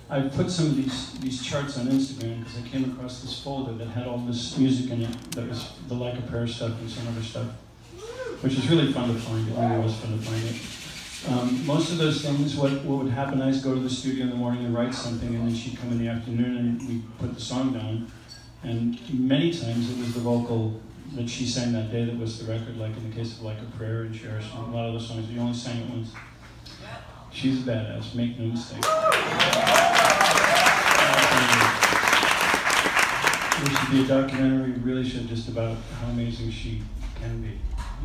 I put some of these charts on Instagram because I came across this folder that had all this music in it that was the Like a Prayer stuff and some other stuff, which was really fun to find. It really was fun to find it. Most of those things, what would happen, I'd go to the studio in the morning and write something, and then she'd come in the afternoon and we'd put the song down. And many times it was the vocal that she sang that day that was the record, like in the case of Like a Prayer and Cherish, and a lot of the songs, we only sang it once. She's a badass, make no mistake. There should be a documentary, really should, just about how amazing she can be.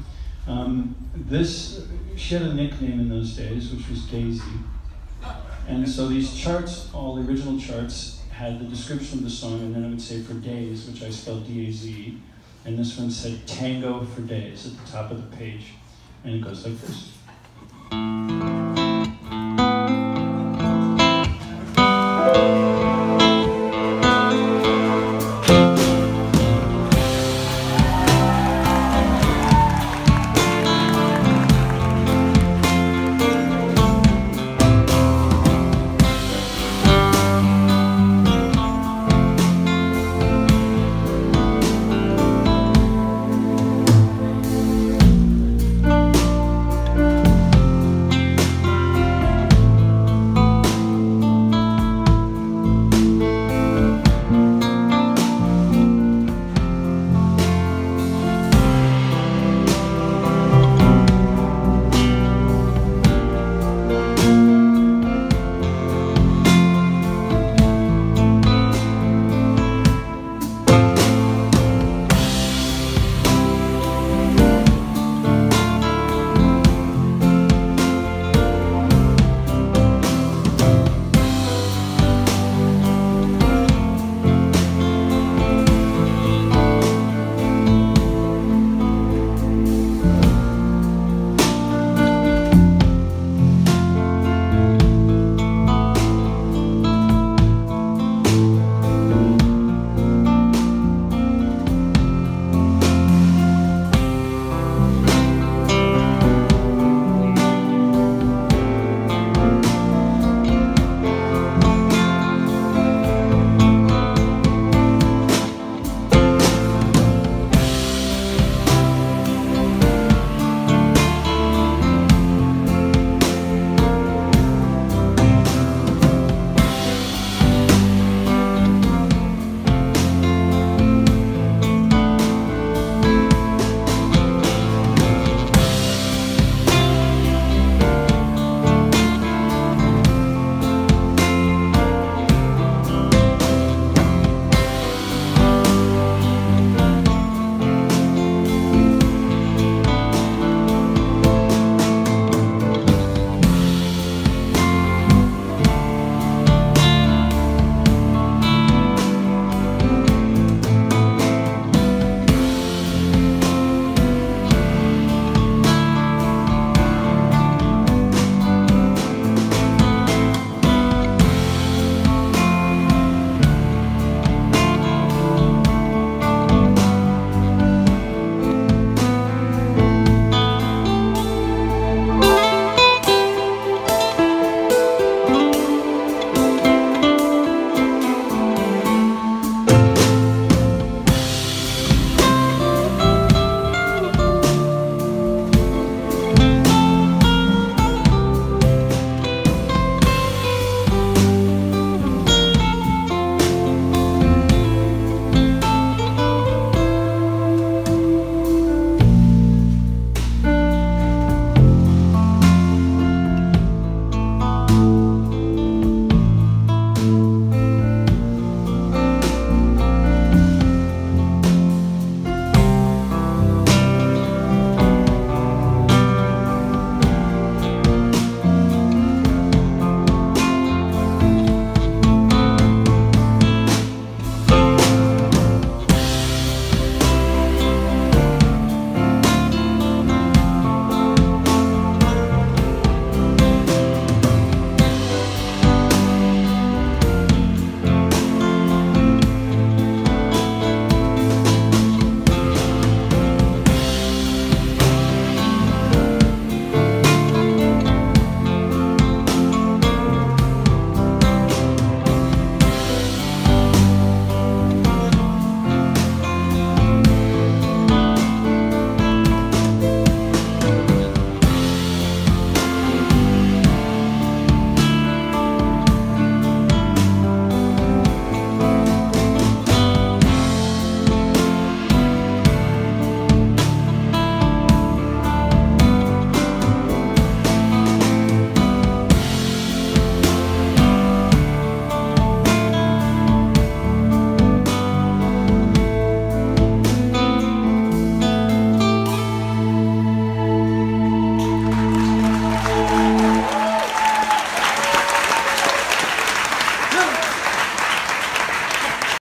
She had a nickname in those days, which was Daisy. And so these charts, all the original charts, had the description of the song, and then it would say for days, which I spelled D-A-Z, and this one said Tango for Days at the top of the page. And it goes like this.